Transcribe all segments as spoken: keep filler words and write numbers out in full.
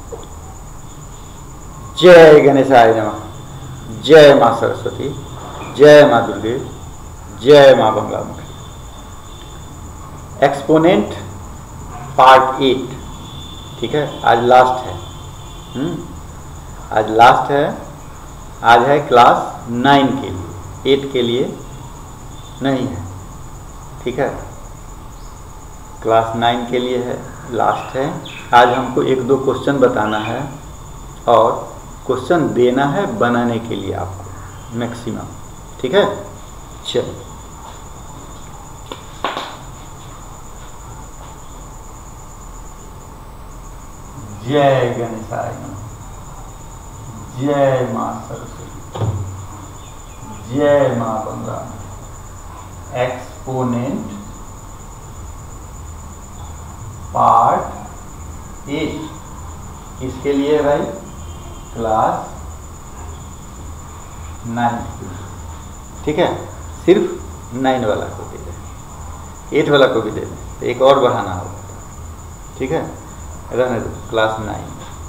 जय गणेशाय नमः, जय माँ सरस्वती, जय माँ दुर्गे, जय माँ बंगलामुखी। एक्सपोनेंट पार्ट एट, ठीक है, आज लास्ट है। हम्म आज लास्ट है। आज है क्लास नाइन के लिए, एट के लिए नहीं है, ठीक है। क्लास नाइन के लिए है, लास्ट है। आज हमको एक दो क्वेश्चन बताना है और क्वेश्चन देना है बनाने के लिए आपको मैक्सिमम, ठीक है। चलिए, जय गणेशाय नमः, जय माँ सरस्वती, जय माँ बंगला। एक्सपोनेंट पार्ट एट किसके लिए है भाई? क्लास नाइन, ठीक है। सिर्फ नाइन वाला को दे दें, एट वाला को भी दे दें, तो एक और बढ़ाना होगा, ठीक है। रहने दो, क्लास नाइन।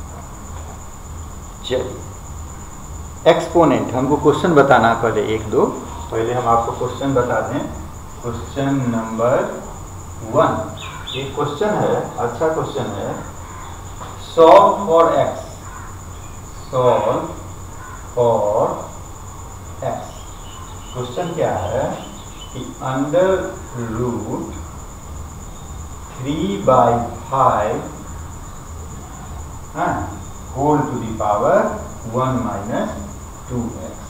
चलिए, एक्सपोनेंट हमको क्वेश्चन बताना है पहले एक दो। पहले हम आपको क्वेश्चन बता दें। क्वेश्चन नंबर वन, एक क्वेश्चन है, अच्छा क्वेश्चन है। Solve for X, solve for X. Question क्या है कि under root three by five whole to the power one minus two X,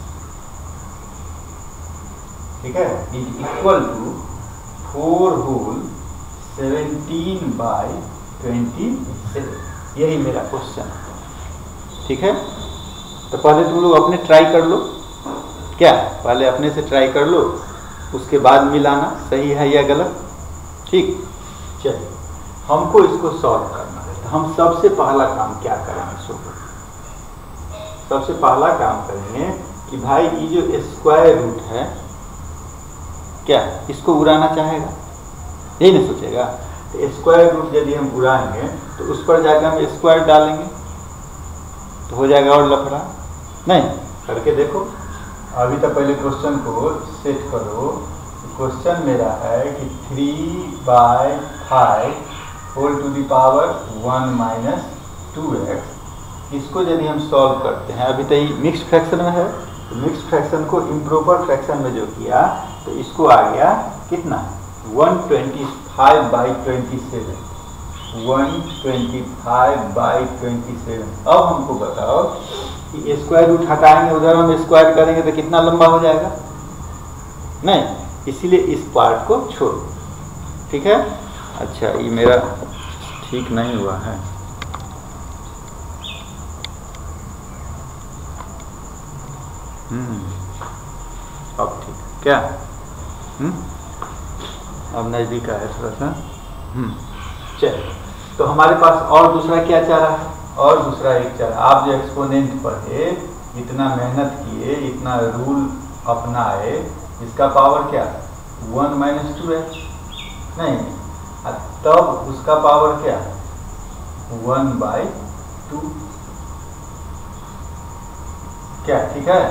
ठीक है, is equal to four whole seventeen by twenty seven. यही मेरा क्वेश्चन है, ठीक है। तो पहले तुम लोग अपने ट्राई कर लो, क्या पहले अपने से ट्राई कर लो, उसके बाद मिलाना सही है या गलत, ठीक। चलिए, हमको इसको सॉल्व करना है। तो हम सबसे पहला काम क्या करेंगे? सो सबसे पहला काम करेंगे कि भाई ये जो स्क्वायर रूट है, क्या इसको उड़ाना चाहेगा? यही नहीं सोचेगा। तो स्क्वायर रूट यदि हम उड़ाएंगे तो उस पर जाकर हम स्क्वायर डालेंगे तो हो जाएगा और लफड़ा। नहीं करके देखो। अभी तो पहले क्वेश्चन को सेट करो। क्वेश्चन मेरा है कि three by five whole to the power one minus two X, इसको यदि हम सॉल्व करते हैं, अभी तो ये मिक्स फ्रैक्शन में है, तो मिक्स फ्रैक्शन को इम्प्रॉपर फ्रैक्शन में जो किया तो इसको आ गया कितना? One twenty five by twenty seven, one twenty five by twenty seven. अब हमको बताओ कि स्क्वायर रूट हटाएंगे, उधर हम स्क्वायर करेंगे तो कितना लंबा हो जाएगा? नहीं, इसीलिए इस पार्ट को छोड़ो, ठीक है। अच्छा, ये मेरा ठीक नहीं हुआ है। हम्म अब ठीक क्या? हम्म अब नज़दीक आया थोड़ा सा। हम्म चलिए, तो हमारे पास और दूसरा क्या चाह रहा है? और दूसरा एक चाह रहा, आप जो एक्सपोनेंट पढ़े, इतना मेहनत किए, इतना रूल अपनाए, इसका पावर क्या? वन माइनस टू है, नहीं, तब उसका पावर क्या? वन बाई टू, क्या ठीक है?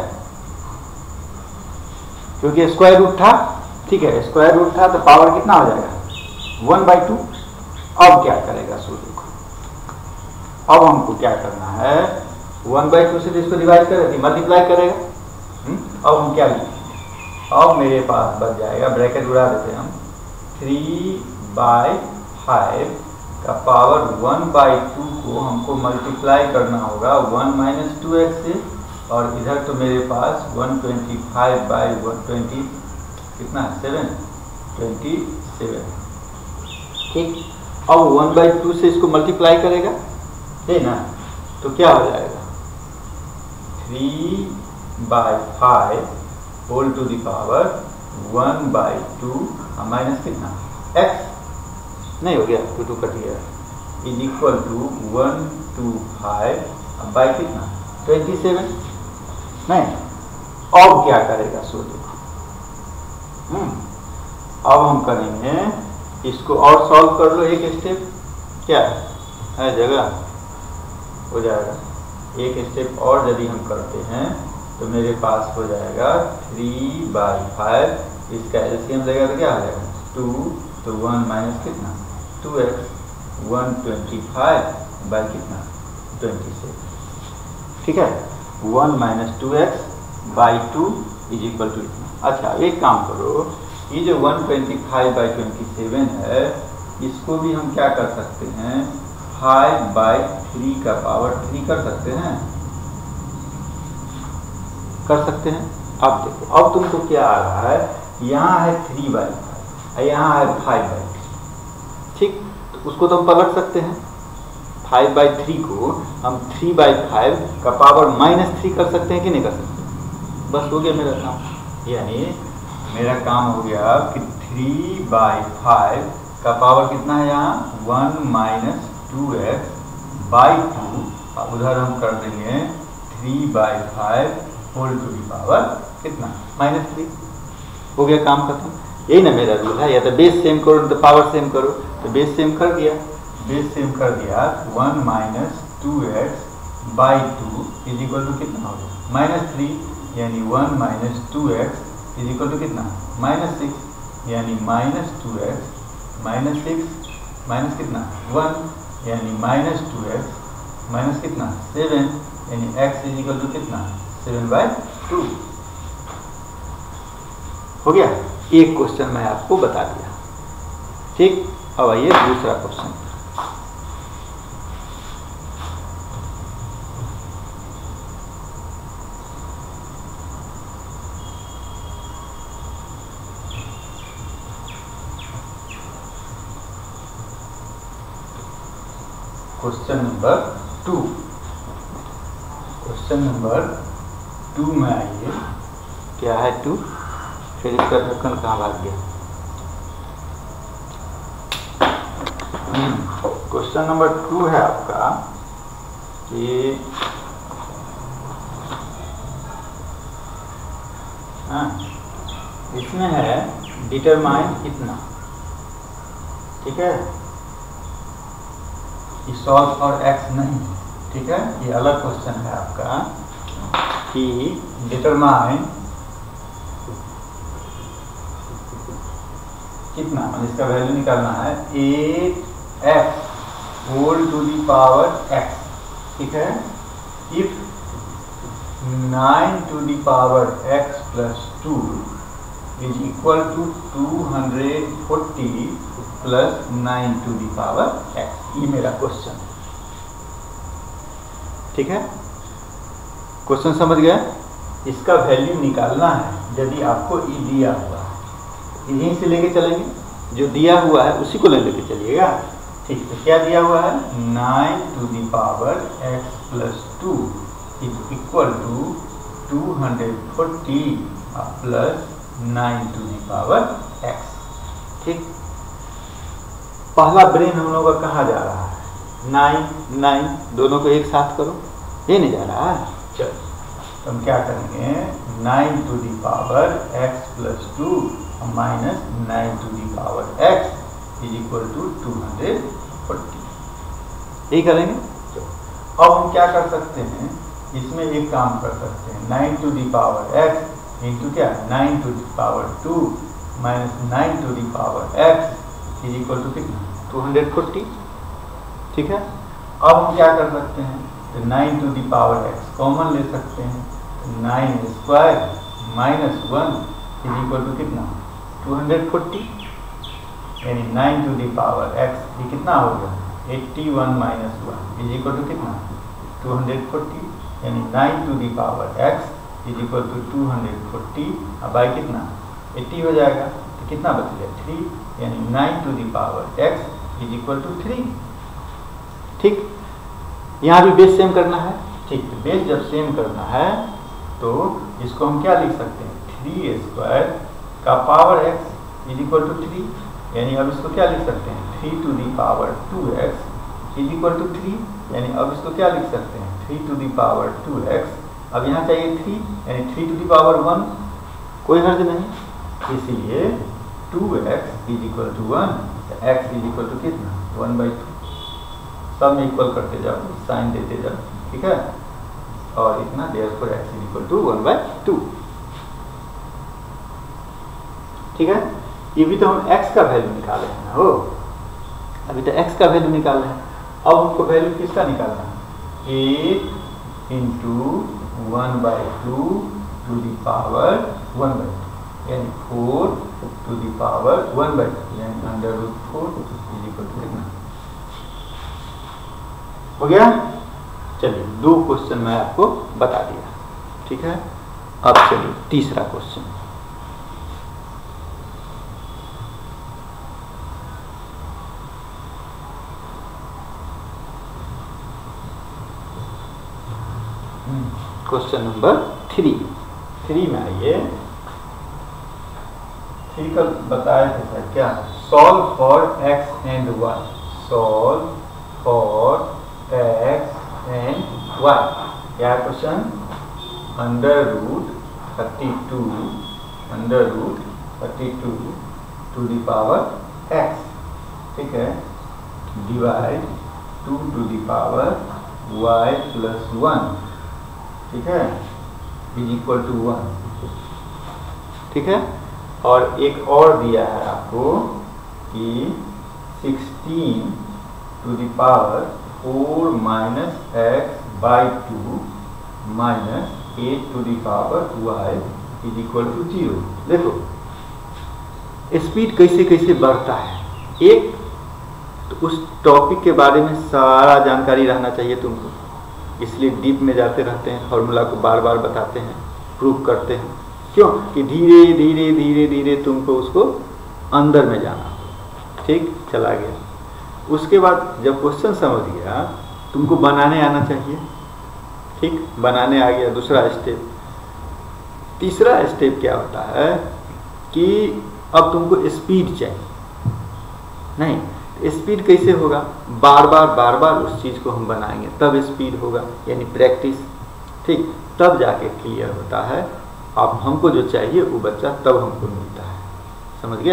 क्योंकि स्क्वायर रूट था, ठीक है, स्क्वायर रूट था तो पावर कितना हो जाएगा? One by two. अब क्या करेगा सूर्य को? अब हमको क्या करना है? वन बाई टू से इसको डिवाइड करेगा, मल्टीप्लाई करेगा। हुँ? अब हम क्या लिखेंगे? अब मेरे पास बच जाएगा, ब्रैकेट उड़ा देते हैं हम, थ्री बाई फाइव का पावर वन बाई टू को हमको मल्टीप्लाई करना होगा वन माइनस टू एक्स से, और इधर तो मेरे पास one twenty five by one twenty कितना है? सेवन, ट्वेंटी सेवन, ठीक। अब वन बाई टू से इसको मल्टीप्लाई करेगा, है ना, तो क्या हो जाएगा? Three by five whole to the power one by two minus कितना? एक्स, नहीं हो गया, टू टू कट गया, is equal to one two five by कितना? Twenty seven. नहीं, अब क्या करेगा सूर्य? हम्म अब हम करेंगे इसको और सॉल्व कर लो एक स्टेप। क्या है जगह? हो जाएगा। एक स्टेप और यदि हम करते हैं तो मेरे पास हो जाएगा थ्री बाई फाइव, इसका एलसीएम लगेगा तो क्या हो जाएगा टू, तो वन माइनस कितना two x, one twenty five by कितना ट्वेंटी सेवन। ठीक है, one minus two x by two is equal to इतना। अच्छा एक काम करो, ये जो one twenty five by twenty seven है इसको भी हम क्या कर सकते हैं फाइव बाई थ्री का पावर थ्री कर सकते हैं, कर सकते हैं। अब देखो अब तुमको क्या आ रहा है, यहाँ है थ्री बाई फाइव, यहाँ है फाइव बाई थ्री। ठीक, तो उसको तो हम पलट सकते हैं, फाइव बाई थ्री को हम थ्री बाई फाइव का पावर माइनस थ्री कर सकते हैं कि नहीं कर सकते। बस हो गया मेरा काम, यानी मेरा काम हो गया कि थ्री बाई फाइव का पावर कितना है यहाँ one minus two x by two, उधर हम कर देंगे three by five whole to the power कितना माइनस थ्री। हो गया काम खत्म। यही ना मेरा रूल है, या तो बेस सेम करो तो पावर सेम करो, तो बेस सेम कर दिया, बेस सेम कर दिया one minus two x by two is equal to कितना हो गया माइनस थ्री, यानी one minus two x is equal to कितना माइनस सिक्स, यानी minus two x minus six minus कितना वन, यानी माइनस टू एक्स माइनस कितना seven, यानी एक्स इज इक्वल टू कितना सेवन बाई टू। हो गया, एक क्वेश्चन मैं आपको बता दिया। ठीक, अब आइए दूसरा question. Question number two, question number two में आइए, क्या है टू, फिर इसका ढक्कन कहाँ भाग गया। क्वेश्चन नंबर टू है आपका कि हाँ इसमें है डिटरमाइन इतना। ठीक है, सॉल्व फॉर एक्स नहीं, ठीक है, ये अलग क्वेश्चन है आपका कि डिटरमाइन कितना, मतलब इसका वैल्यू निकालना है eight x whole to the power x. ठीक है, if nine to the power x plus two is equal to two hundred forty plus nine to the power x, ये मेरा क्वेश्चन। ठीक है, क्वेश्चन समझ गए। इसका वैल्यू निकालना है यदि आपको ई दिया हुआ है, यहीं से लेके चलेंगे, जो दिया हुआ है उसी को ले लेके चलिएगा। ठीक, तो क्या दिया हुआ है nine to the power x plus two is equal to two hundred forty plus nine to the power x. ठीक, पहला ब्रेन हम लोगों का कहाँ जा रहा है, नाइन नाइन दोनों को एक साथ करो, ये नहीं जा रहा है। चलो तो हम क्या करेंगे, nine to the power x plus two minus nine to the power x is equal to two hundred forty, यही करेंगे। चलो अब हम क्या कर सकते हैं, इसमें एक काम कर सकते हैं, nine to the power x into क्या nine to the power two minus nine to the power x is equal to कितना टू हंड्रेड फोर्टी। ठीक है, अब हम क्या कर सकते हैं, तो nine to the power x common ले सकते हैं, nine square minus one is equal to कितना टू हंड्रेड फोर्टी, यानी nine to the power x ये कितना हो गया eighty one minus one is equal to कितना टू हंड्रेड फोर्टी, यानी nine to the power x is equal to two hundred forty, अब by कितना एट्टी हो जाएगा, तो कितना बच गया थ्री, यानी nine to the power x is equal to three. ठीक, यहाँ भी बेस सेम करना है। ठीक, तो बेस जब सेम करना है तो इसको हम क्या लिख सकते हैं, थ्री स्क्वायर का power x is equal to three, यानी अब इसको क्या लिख सकते हैं, three to the power two x is equal to three, यानी अब इसको क्या लिख सकते हैं, three to the power two x, अब यहाँ चाहिए थ्री, यानी three to the power one, कोई हर्ज नहीं, इसीलिए two x is equal to one, x is equal to कितना वन बाई टू। सब में इक्वल करते जाओ, साइन देते जाओ, ठीक है। और इतना therefore x is equal to one by two, ठीक है। ये भी तो हम x का वैल्यू निकाले हैं ना, हो अभी तो x का वैल्यू निकाल रहे हैं। अब हमको वैल्यू किसका निकालना है, eight into one by two to the power one by two, यानी four to the power one by two, यानी under root four is equal to कितना हो गया। चलिए दो क्वेश्चन मैं आपको बता दिया, ठीक है। अब चलिए तीसरा question, question number three three में आइए। थ्री का बताया था क्या, solve for x and y, solve for x and y. क्या question, under root thirty two under root thirty two to the power x, ठीक है, divide two to the power y plus one, ठीक है, is equal to one, ठीक है। और एक और दिया है आपको कि sixteen to the power four minus x by two minus eight to the power y is equal to zero. देखो स्पीड कैसे कैसे बढ़ता है, एक तो उस टॉपिक के बारे में सारा जानकारी रहना चाहिए तुमको, इसलिए डीप में जाते रहते हैं, फॉर्मूला को बार बार बताते हैं, प्रूफ करते हैं, क्यों कि धीरे धीरे धीरे धीरे तुमको उसको अंदर में जाना, ठीक। चला गया, उसके बाद जब क्वेश्चन समझ गया तुमको बनाने आना चाहिए, ठीक, बनाने आ गया, दूसरा स्टेप। तीसरा स्टेप क्या होता है कि अब तुमको स्पीड चाहिए, नहीं स्पीड कैसे होगा, बार बार बार बार उस चीज़ को हम बनाएंगे तब स्पीड होगा, यानी प्रैक्टिस, ठीक, तब जाके क्लियर होता है। अब हमको जो चाहिए वो बच्चा तब हमको मिलता है, समझ गया।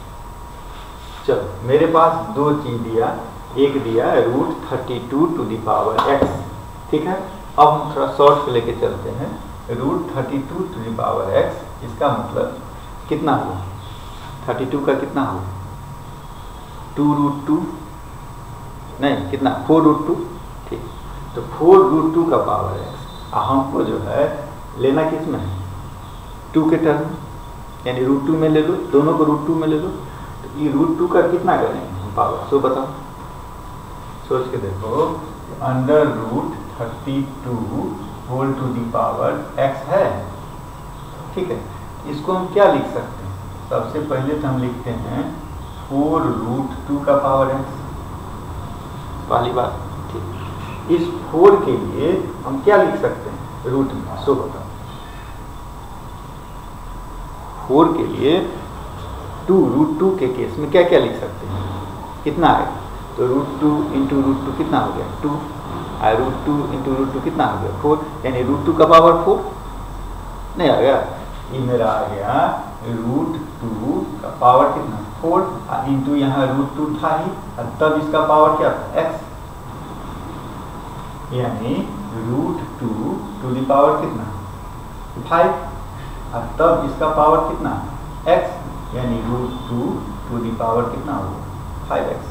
चलो मेरे पास दो चीज़ दिया, एक दिया root thirty two to the power x, ठीक है। अब हम थोड़ा शॉर्ट पे लेके चलते हैं, root thirty two to the power x, इसका मतलब कितना हुआ, थर्टी टू का कितना हुआ, टू रूट टू, नहीं कितना, फोर रूट टू, ठीक। तो फोर रूट टू का पावर एक्स, हमको जो है लेना किस में है, टू के टर्म, यानी रूट टू में ले लो, दोनों को रूट टू में ले लो। तो ये रूट टू का कितना करेंगे हम पावर, सो बताओ, सोच के देखो, under root thirty two whole to the power x है, ठीक है। इसको हम क्या लिख सकते हैं, सबसे पहले तो हम लिखते हैं फोर रूट टू का पावर एक्स, पहली बात, ठीक। इस फोर के लिए हम क्या लिख सकते हैं रूट में, सो बताओ, फोर के लिए टू रूट टू के केस में क्या क्या लिख सकते हैं, कितना आएगा, तो root two into root two कितना हो गया, टू, और root two into root two कितना हो गया, फोर, यानी रूट टू का पावर फोर नहीं आ गया, ये मेरा आ गया रूट टू का पावर कितना, फोर, इंटू यहाँ रूट टू था ही, और तब इसका पावर क्या था, एक्स, यानी root two to the power कितना, फाइव, और तब इसका पावर कितना, एक्स, यानी root two to the power कितना होगा, फाइव एक्स,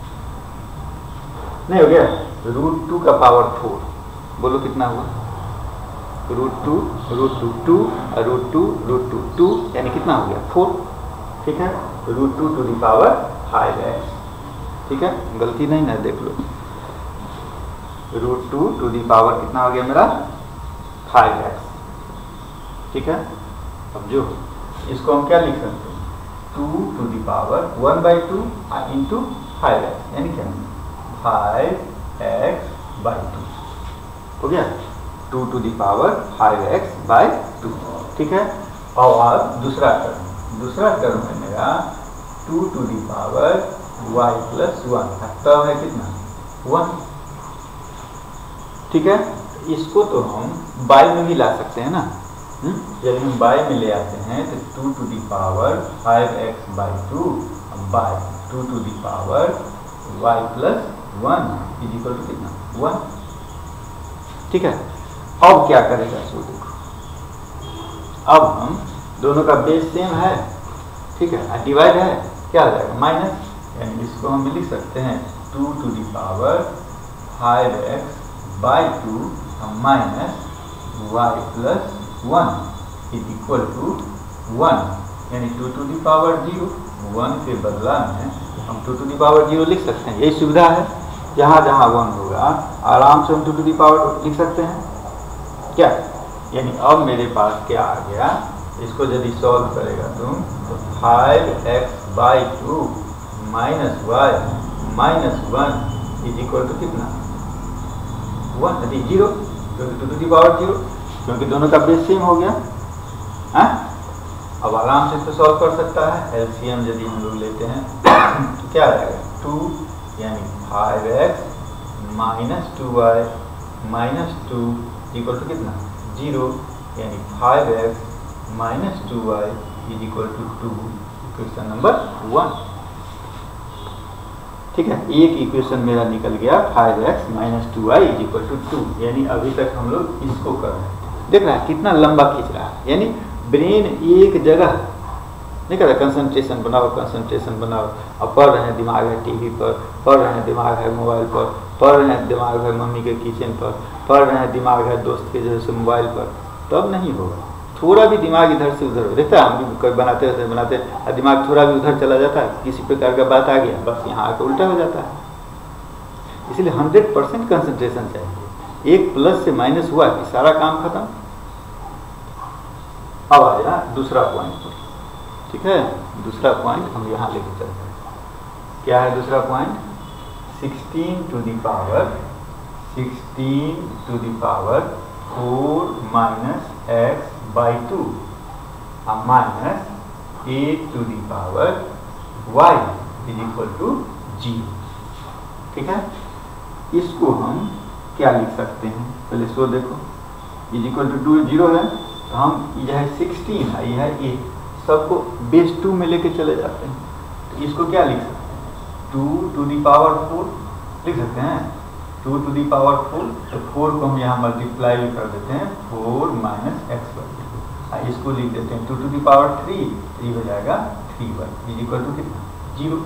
नहीं हो गया। रूट टू का पावर फोर, बोलो कितना हुआ, root two root two two, root two root two two, यानी कितना हो गया, फोर, ठीक है। Root two to the power five x, ठीक है, गलती नहीं ना, देख लो, root two to the power कितना हो गया मेरा, फाइव एक्स, ठीक है। अब जो इसको हम क्या लिख सकते हैं, two to the power one by two into five x, यानी क्या, फाइव एक्स बाई टू, हो गया, two to the power five x by two, ठीक है। और अब दूसरा टर्म, दूसरा टर्म है मेरा two to the power y plus one, तब है कितना, वन, ठीक है। इसको तो हम बाई में भी ला सकते हैं ना, यदि हम बाई में ले आते हैं तो two to the power five x by two by two to the power y plus one is equal to कितना, वन। ठीक है, अब क्या करेगा सो देखो, अब हम दोनों का बेस सेम है, ठीक है, डिवाइड है, क्या आ जाएगा माइनस, यानी इसको हम लिख सकते हैं two to the power five x by two minus y plus one is equal to one, यानी two to the power zero, one के बदला में हम two to the power zero लिख सकते हैं। यही सुविधा है, जहाँ जहाँ वन होगा आराम से हम टू टू दी पावर लिख सकते हैं क्या। यानी अब मेरे पास क्या आ गया, इसको यदि सॉल्व करेगा तुम तो five x by two minus y minus one is equal to कितना, वन, यदि जीरो, क्योंकि two to the power zero, क्योंकि दोनों का बेस सेम हो गया। हाँ, अब आराम से तो सॉल्व कर सकता है। एलसीएम यदि हम लोग लेते हैं तो क्या आ जाएगा, टू यानी five x minus two y minus two equal to कितना, जीरो, यानी five x minus two y is equal to two, equation number one. ठीक है, एक इक्वेशन मेरा निकल गया five x minus two y is equal to two, यानी अभी तक हम लोग इसको कर रहे हैं। देख रहा है कितना लंबा खींच रहा है, यानी ब्रेन एक जगह नहीं कर रहा, कंसंट्रेशन बनाओ कंसंट्रेशन बनाओ। अब पढ़ रहे हैं, दिमाग है टीवी पर, पढ़ रहे हैं दिमाग है मोबाइल पर, पढ़ रहे हैं दिमाग है मम्मी के किचन पर, पढ़ रहे हैं दिमाग है दोस्त के जैसे मोबाइल पर, तब नहीं होगा। थोड़ा भी दिमाग इधर से उधर देखता है, हम भी कभी बनाते रहते बनाते और दिमाग थोड़ा भी उधर चला जाता है, किसी प्रकार का बात आ गया, बस यहाँ आकर उल्टा हो जाता है। इसलिए हंड्रेड परसेंट कंसंट्रेशन चाहिए। एक प्लस से माइनस हुआ कि सारा काम खत्म। अब आया दूसरा पॉइंट पर, ठीक है, दूसरा पॉइंट हम यहाँ लेके चलते हैं। क्या है दूसरा point, sixteen to the power sixteen to the power four minus x by two minus eight to the power y is equal to zero. ठीक है, इसको हम क्या लिख सकते हैं, पहले सो देखो, is equal to two zero है, तो हम यह है सिक्सटीन है, यह है एट, सबको बेस टू में लेके चले जाते हैं। तो इसको क्या लिख सकते हैं, two to the power four लिख सकते हैं, two to the power four, तो फोर को हम यहाँ मल्टीप्लाई कर देते हैं, फोर माइनस एक्स वाई, इसको लिख देते हैं two to the power three, three हो जाएगा three y is equal to कितना, जीरो।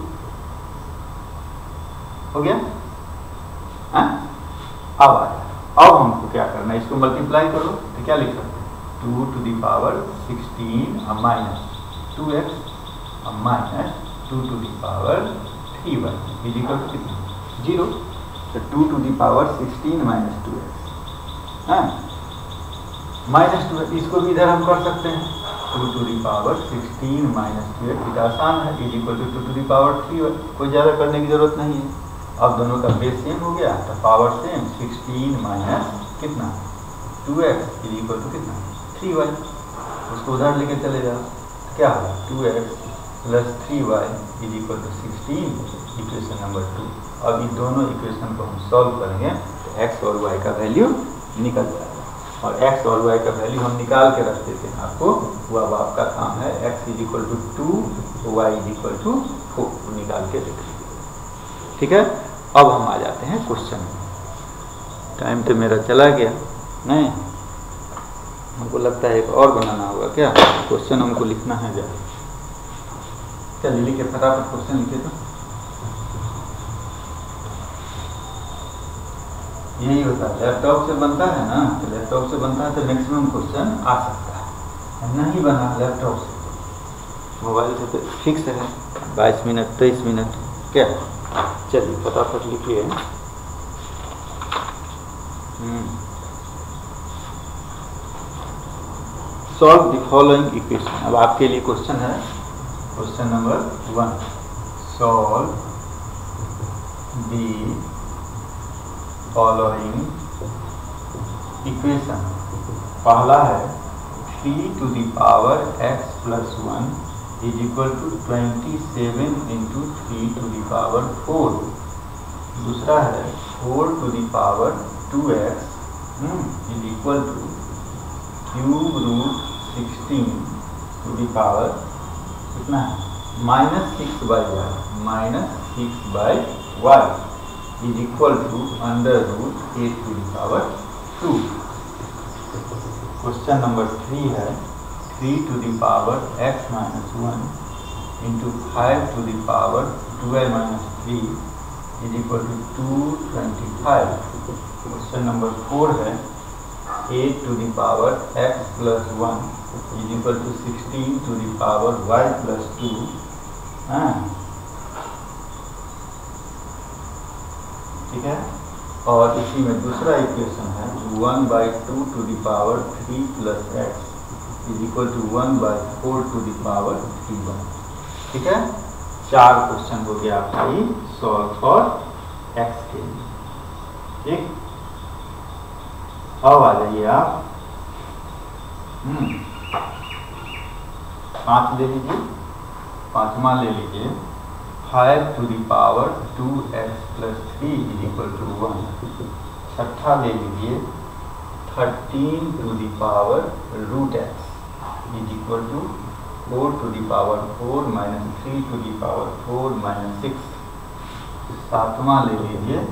हो गया। हाँ, अब आया, अब हमको क्या करना है, इसको मल्टीप्लाई करो, तो क्या लिख सकते हैं, two to the power sixteen minus two x minus two to the power three y is equal to कितना, जीरो। तो two to the power sixteen minus two x, हाँ माइनस टू, इसको भी इधर हम कर सकते हैं, two to the power sixteen minus two x, आसान है, is equal to two to the power three y, कोई ज़्यादा करने की जरूरत नहीं है। अब दोनों का बेस सेम हो गया, तो पावर सेम, सिक्सटीन माइनस कितना, two x is equal to कितना, थ्री वाई। उसको उधर लेके चले जाओ, क्या होगा, two x plus three y is equal to sixteen, equation number two. अब इन दोनों इक्वेशन को हम सॉल्व करेंगे तो एक्स और वाई का वैल्यू निकल जाएगा, और एक्स और वाई का वैल्यू हम निकाल के रख देते हैं आपको, वो अब आपका काम है, x is equal to two, y is equal to four, निकाल के देख लीजिए। ठीक है, अब हम आ जाते हैं क्वेश्चन में। टाइम तो मेरा चला गया, नहीं हमको लगता है एक और बनाना होगा क्या, क्वेश्चन हमको लिखना है जा, चलिए लिखे फटाफट क्वेश्चन लिखे। तो यही होता है, लैपटॉप से बनता है ना, तो लैपटॉप से बनता है तो मैक्सिमम क्वेश्चन आ सकता है, नहीं बना लैपटॉप से, मोबाइल से तो फिक्स है बाईस मिनट तेईस मिनट क्या। चलिए फटाफट लिखिए। Solve the following equation. अब आपके लिए क्वेश्चन है, question number one, solve the following equation. पहला है three to the power x plus one is equal to twenty seven into three to the power four. दूसरा है four to the power two x is equal to cube root sixteen to the power कितना है, minus six by y, minus six by y is equal to under root a to the power two. Question number three है three to the power x minus one into five to the power twelve minus three is equal to two twenty five. Question number four है eight to the power x plus one is equal to sixteen to the power y plus two. हाँ ठीक है, और इसी में दूसरा equation है one by two to the power three plus x is equal to one by four to the power three one. ठीक है, चार क्वेश्चन हो गया आपका ही सॉल्व फॉर एक्स के लिए। ठीक, अब आ जाइए आप हम्म पाँच ले लीजिए, पांचवा ले लीजिए five to the power two x plus three is equal to one. छठा ले लीजिए thirteen to the power root x is equal to four to the power four minus three to the power four minus six. सातवां ले लीजिए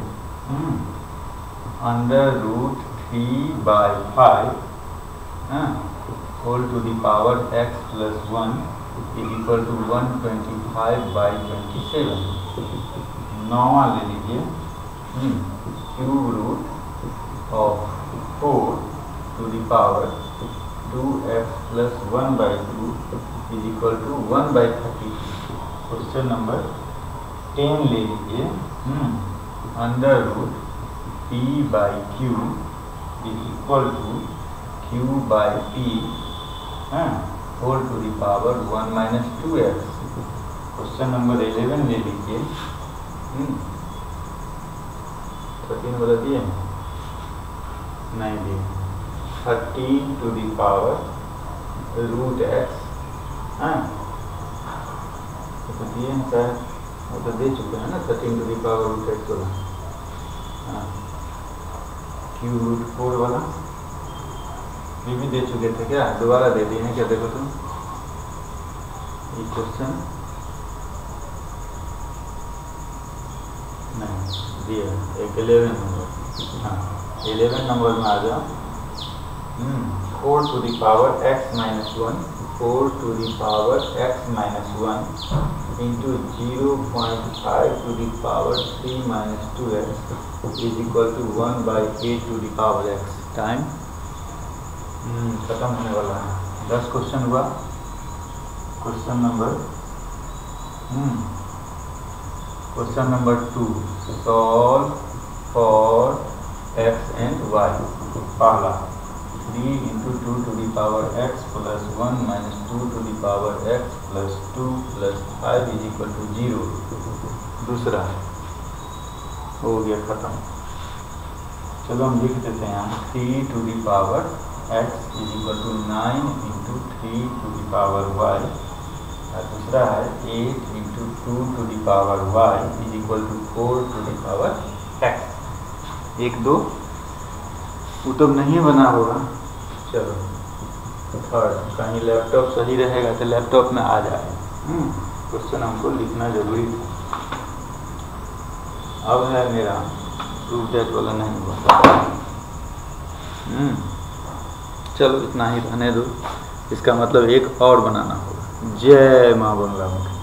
under root three by five whole to the power x plus one is equal to one twenty five by twenty seven. नौवा ले लीजिए cube root of four to the power two x plus one by two is equal to one by thirty. Question number ten ले लीजिए under root p by q is equal to q by p whole to the power one minus two x. Question number eleven ले लीजिए thirteen बता दिए नहीं दिए thirteen to the power root x हाँ तो दिए हैं सर, वो तो दे चुके हैं ना thirteen to the power root x वाला। हाँ क्यू रूट फोर वाला ये भी दे चुके थे क्या, दोबारा दे दिए हैं क्या? देखो तुम ये क्वेश्चन नहीं दिया एक इलेवन नंबर। हाँ इलेवन नंबर में आ जाओ four to the power x minus one four to the power x minus one into zero point five to the power three minus two x is equal to one by eight to the power x. Time खत्म होने वाला है। दस क्वेश्चन हुआ। Question number question number two solve for x and y. पहला three into two to the power x plus one minus two to the power x plus two plus five is equal to zero. दूसरा हो गया खत्म। चलो हम लिख देते हैं यहाँ three to the power x is equal to nine into three to the power y और दूसरा है eight into two to the power y is equal to four to the power x. एक दो उत्तर नहीं बना होगा। चलो थर्ड कहीं लैपटॉप सही रहेगा तो लैपटॉप में आ जाए। क्वेश्चन हमको लिखना जरूरी था। अब है मेरा रूट एक्स वाला नहीं हुआ। चलो इतना ही रहने दो, इसका मतलब एक और बनाना होगा। जय माँ बंगला मुखी।